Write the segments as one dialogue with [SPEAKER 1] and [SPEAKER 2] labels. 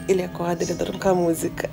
[SPEAKER 1] Ele acorda, ele adora com a música.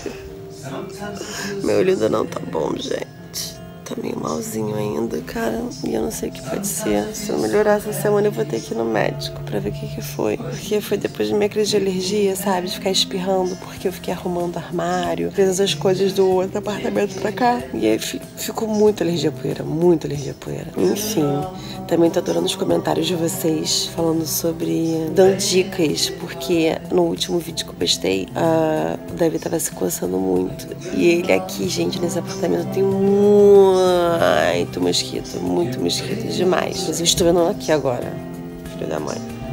[SPEAKER 1] Meu olho ainda não tá bom, gente. Tá meio malzinho ainda, cara. E eu não sei o que pode ser. Se eu melhorar essa semana, eu vou ter que ir no médico pra ver o que foi. Porque foi depois de minha crise de alergia, sabe? De ficar espirrando, porque eu fiquei arrumando armário, fez as coisas do outro apartamento pra cá. E aí ficou muita alergia à poeira, muita alergia à poeira. Enfim, também tô adorando os comentários de vocês falando sobre... dando dicas, porque no último vídeo que eu postei, o Davi tava se coçando muito. E ele aqui, gente, nesse apartamento tem muito mosquito, muito mosquito, demais. Mas eu estou vendo aqui agora, filho da mãe.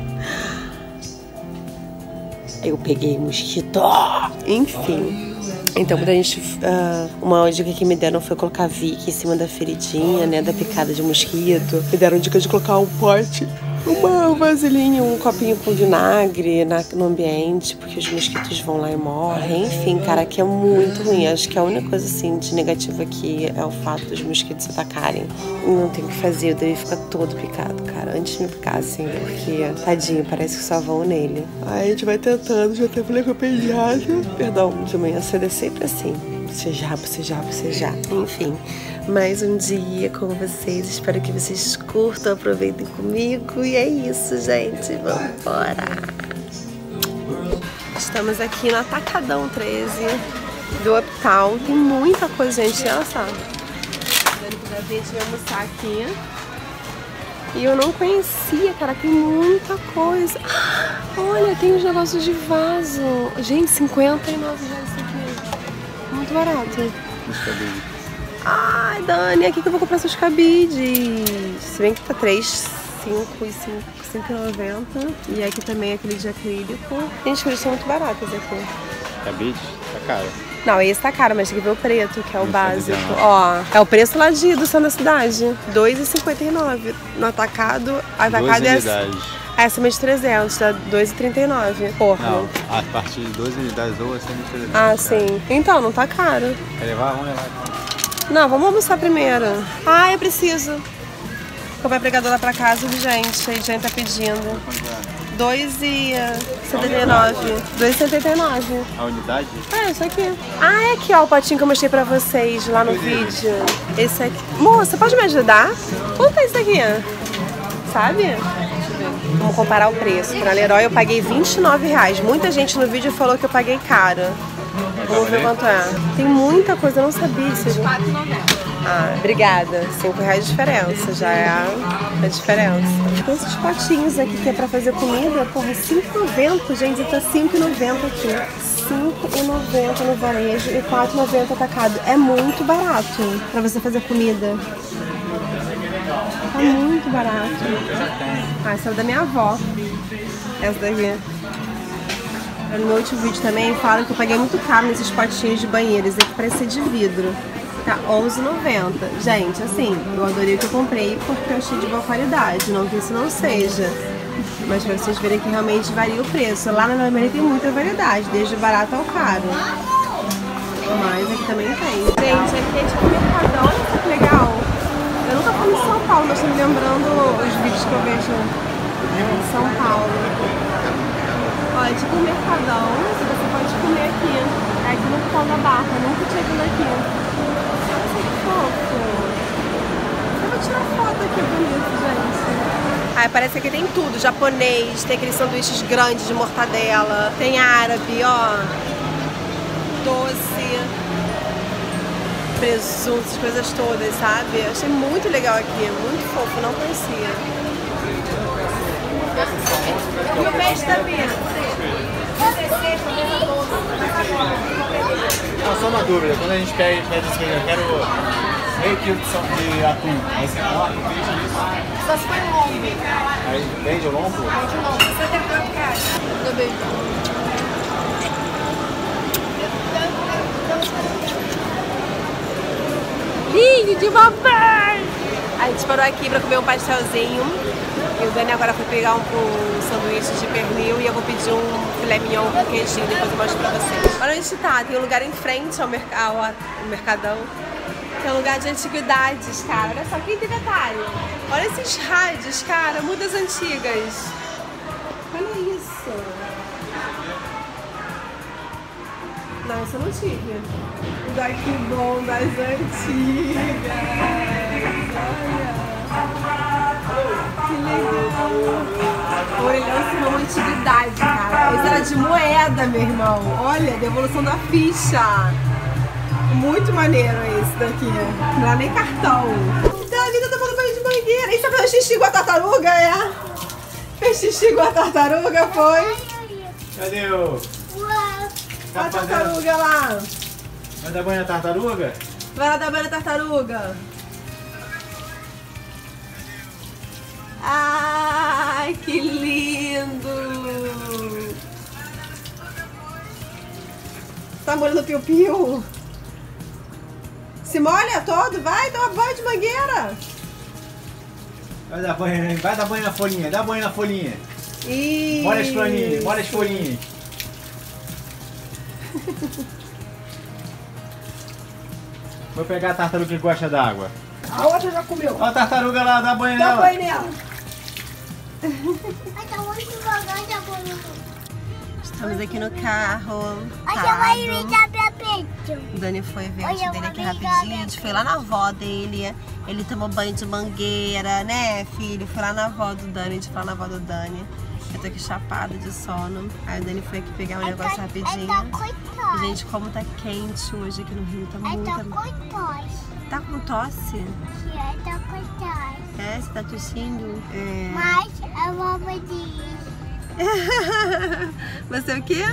[SPEAKER 1] Eu peguei mosquito. Enfim. Então, quando a gente... uma dica que me deram foi colocar Vick em cima da feridinha, né? Da picada de mosquito. Me deram dica de colocar um pote, uma vasilhinha, um copinho com vinagre no ambiente, porque os mosquitos vão lá e morrem. Enfim, cara, aqui é muito ruim. Acho que a única coisa, assim, de negativa aqui é o fato dos mosquitos atacarem. Não tem o que fazer, eu deveria ficar todo picado, cara, antes de me picar, assim, porque, tadinho, parece que só vão nele. Aí a gente vai tentando, já até falei com a pediatra. Perdão, de manhã cedo é sempre assim. Bocejar. Enfim, mais um dia com vocês. Espero que vocês curtam, aproveitem comigo. E é isso, gente. Vamos embora. Estamos aqui no Atacadão 13 do Uptown. Tem muita coisa, gente. Olha só. A gente vai almoçar aqui. E eu não conhecia, cara. Tem muita coisa. Olha, tem uns negócios de vaso. Gente, R$59 isso aqui. Muito barato. Ai, Dani, aqui que eu vou comprar seus cabides. Se bem que tá 3, 5 e 5,90. E aqui também aquele de acrílico. Gente, eles são muito baratos aqui.
[SPEAKER 2] Cabide? Tá caro.
[SPEAKER 1] Não, esse tá caro, mas tem que ver o preto, que é o básico. Ó, é o preço lá do centro da cidade. R$2,59. No atacado é acima de 300, dá R$2,39. Porra.
[SPEAKER 2] Não, a partir de 12 unidades ou acima de 300.
[SPEAKER 1] Ah, sim. Então, não tá caro.
[SPEAKER 2] Quer levar? Vamos levar.
[SPEAKER 1] Não, vamos almoçar primeiro. Ah, eu preciso comprar pregador lá pra casa, gente. A gente tá pedindo. R$2,79. R$2,79.
[SPEAKER 2] A unidade?
[SPEAKER 1] É, isso aqui. Ah, é aqui, ó, o potinho que eu mostrei pra vocês lá no vídeo. Esse aqui. Moça, pode me ajudar? Quanto é isso aqui? Sabe? Vamos comparar o preço. Pra Leroy eu paguei R$29. Muita gente no vídeo falou que eu paguei caro. Vamos ver quanto é. Tem muita coisa, eu não sabia isso. R$4,90. Ah, obrigada. R$5 de diferença, já é a diferença. Tem esses potinhos aqui que é pra fazer comida, porra, R$5,90, gente, tá R$5,90 aqui. R$5,90 no varejo e R$4,90 atacado. É muito barato pra você fazer comida. Tá muito barato. Ah, essa é da minha avó. Essa daqui. No meu último vídeo também falam que eu paguei muito caro nesses potinhos de banheiro. Esse aqui parece ser de vidro. Tá R$11,90. Gente, assim, eu adorei o que eu comprei porque eu achei de boa qualidade. Não que isso não seja. Mas pra vocês verem que realmente varia o preço. Lá na Alemanha tem muita variedade, desde o barato ao caro. Mas aqui também tem. Gente, aqui é tipo mercadão. Olha só que legal. Eu nunca fui em São Paulo, mas tô me lembrando os vídeos que eu vejo em São Paulo. Olha, tipo um mercadão, você pode comer aqui. É aqui no Pão da Barra, eu nunca tinha vindo aqui. Olha que fofo. Eu vou tirar foto aqui bonito, gente. Ah, parece que tem tudo, japonês, tem aqueles sanduíches grandes de mortadela, tem árabe, ó. Doce. Presunto, essas coisas todas, sabe? Eu achei muito legal aqui, muito fofo, não conhecia. E o peixe da pena?
[SPEAKER 2] Só uma dúvida, quando a gente pede assim, eu quero meio quilo de atum, aí você coloca o peixe nisso?
[SPEAKER 1] Só se for lombo.
[SPEAKER 2] Aí vende o lombo?
[SPEAKER 1] Vende o lombo, R$79. Do beijo. Lindo de mamãe! A gente parou aqui pra comer um pastelzinho. E o Dani agora foi pegar um sanduíche de pernil e eu vou pedir um filé mignon com queijinho, depois eu mostro pra vocês. Olha onde a gente tá, tem um lugar em frente ao Mercadão. Tem um lugar de antiguidades, cara. Olha só, quem tem detalhe. Olha esses rádios, cara, mudas antigas. Olha isso. Não, isso eu não tive. Daqui bom das antigas. Olha. Que legal. O orelhão ensinou uma antiguidade, cara. Esse era de moeda, meu irmão. Olha, devolução da ficha. Muito maneiro esse daqui. Não é nem cartão. A vida tá falando banho de mangueira. E você fez xixi igual a tartaruga, é? Fez xixi igual a tartaruga, foi?
[SPEAKER 2] Cadê o...
[SPEAKER 1] Olha a tartaruga lá.
[SPEAKER 2] Vai dar banho na tartaruga?
[SPEAKER 1] Vai lá dar banho na tartaruga. Ai, que lindo. Tá molhando o piu-piu? Se molha todo, vai, toma banho de mangueira.
[SPEAKER 2] Vai dar banho na folhinha, dá banho na folhinha.
[SPEAKER 1] Isso.
[SPEAKER 2] Molha as folhinhas, molha as folhinhas. Vou pegar a tartaruga que gosta d'água.
[SPEAKER 1] A outra já comeu.
[SPEAKER 2] Olha a tartaruga lá, dá banho
[SPEAKER 1] Dá
[SPEAKER 2] nela.
[SPEAKER 1] banho nela. Estamos aqui no carro. O Dani foi ver o dele aqui rapidinho. A gente foi lá na avó dele. Ele tomou banho de mangueira, né, filho? Foi lá na avó do Dani. A gente foi lá na avó do Dani. Eu tô aqui chapada de sono. Aí o Dani foi aqui pegar um negócio rapidinho. Gente, como tá quente hoje aqui no Rio. Tá muito. Tá com tosse?
[SPEAKER 3] Tá com tosse.
[SPEAKER 1] É, você tá tossindo? É.
[SPEAKER 3] Mas eu vou pedir.
[SPEAKER 1] Você o quê?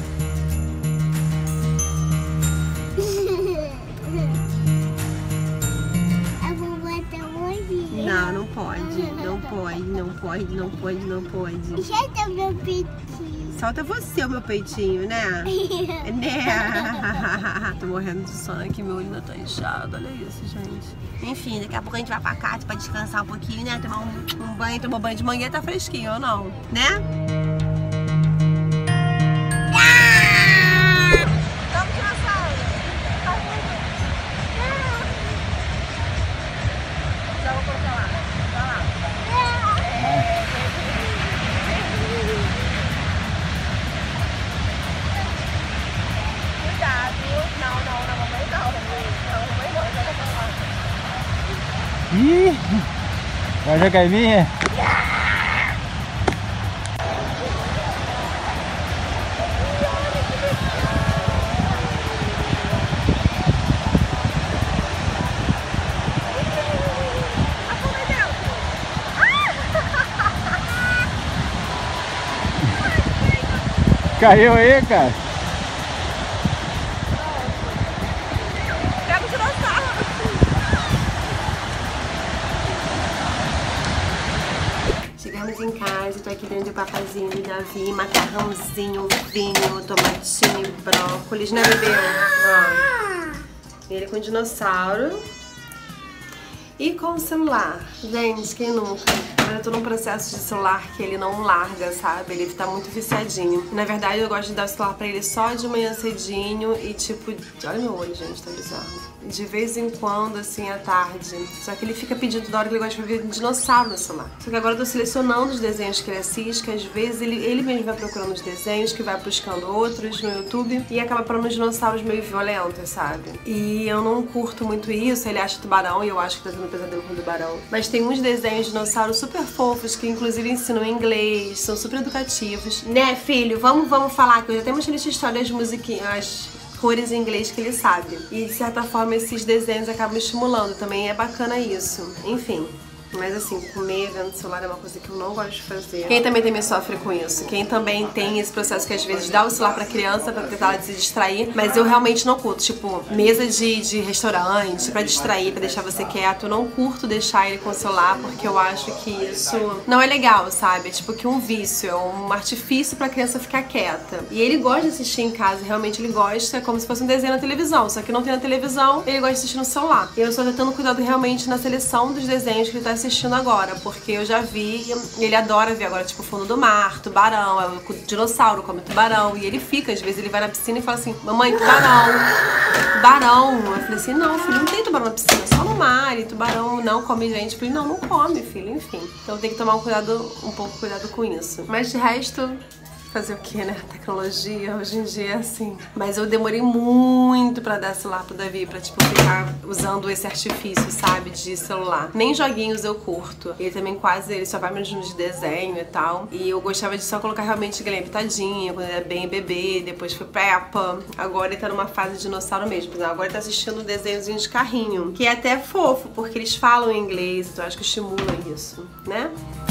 [SPEAKER 3] Eu vou botar um olhinho.
[SPEAKER 1] Não, não pode. Não pode, não pode, não pode, não pode.
[SPEAKER 3] Solta meu peitinho.
[SPEAKER 1] Solta você o meu peitinho, né? Né? Tô morrendo de sono aqui, meu olho ainda tá inchado. Olha isso, gente. Enfim, daqui a pouco a gente vai pra casa pra descansar um pouquinho, né? Tomar um banho, tomar banho de manhã, tá fresquinho ou não? Né?
[SPEAKER 2] Ih! Vai jogar em mim? Caiu aí, cara?
[SPEAKER 1] Pega o dinossauro. Chegamos em casa, tô aqui dentro do papazinho do Davi, macarrãozinho, vinho, tomatinho e brócolis, né, bebê? Ó. Ele com dinossauro e com o celular. Gente, quem nunca? Eu tô num processo de celular que ele não larga, sabe? Ele tá muito viciadinho. Na verdade, eu gosto de dar o celular pra ele só de manhã cedinho e tipo... Olha meu olho, gente, tá bizarro. De vez em quando, assim, à tarde. Só que ele fica pedindo toda hora que ele gosta de ver dinossauro no celular. Só que agora eu tô selecionando os desenhos que ele assiste, que às vezes ele mesmo vai procurando os desenhos, que vai buscando outros no YouTube e acaba parando uns dinossauros meio violentos, sabe? E eu não curto muito isso, ele acha tubarão e eu acho que tá tendo pesadelo com tubarão. Mas tem uns desenhos de dinossauros super fofos, que inclusive ensinam inglês, são super educativos. Né, filho? Vamos falar, que eu já tenho uma lista de histórias de musiquinhas, cores em inglês que ele sabe. E de certa forma esses desenhos acabam estimulando, também é bacana isso. Enfim. Mas assim, comer vendo o celular é uma coisa que eu não gosto de fazer. Quem também sofre com isso? Quem também tem esse processo que às vezes dá o celular pra criança pra tentar ela se distrair, mas eu realmente não curto. Tipo, mesa de restaurante, pra distrair, pra deixar você quieto, eu não curto deixar ele com o celular porque eu acho que isso não é legal, sabe? É tipo que um vício, é um artifício pra criança ficar quieta. E ele gosta de assistir em casa, realmente ele gosta, como se fosse um desenho na televisão, só que não tem na televisão, ele gosta de assistir no celular. Eu só tô tendo cuidado realmente na seleção dos desenhos que ele tá assistindo agora, porque eu já vi, ele adora ver agora, tipo, fundo do mar, tubarão, o dinossauro come tubarão, e ele fica, às vezes ele vai na piscina e fala assim, mamãe, tubarão, tubarão. Eu falei assim, não, filho, não tem tubarão na piscina, só no mar, e tubarão não come gente. Eu falei, não, não come, filho, enfim. Então tem que tomar um pouco cuidado com isso. Mas de resto, Fazer o que, né? Tecnologia hoje em dia é assim. Mas eu demorei muito pra dar celular pro Davi, pra tipo ficar usando esse artifício, sabe? De celular. Nem joguinhos eu curto. Ele também ele só vai nos de desenho e tal. E eu gostava de só colocar realmente Guilherme Tadinha, quando ele era bem bebê, depois foi Peppa. Agora ele tá numa fase de dinossauro mesmo. Agora ele tá assistindo desenhozinho de carrinho, que é até fofo, porque eles falam em inglês, então eu acho que estimula isso, né?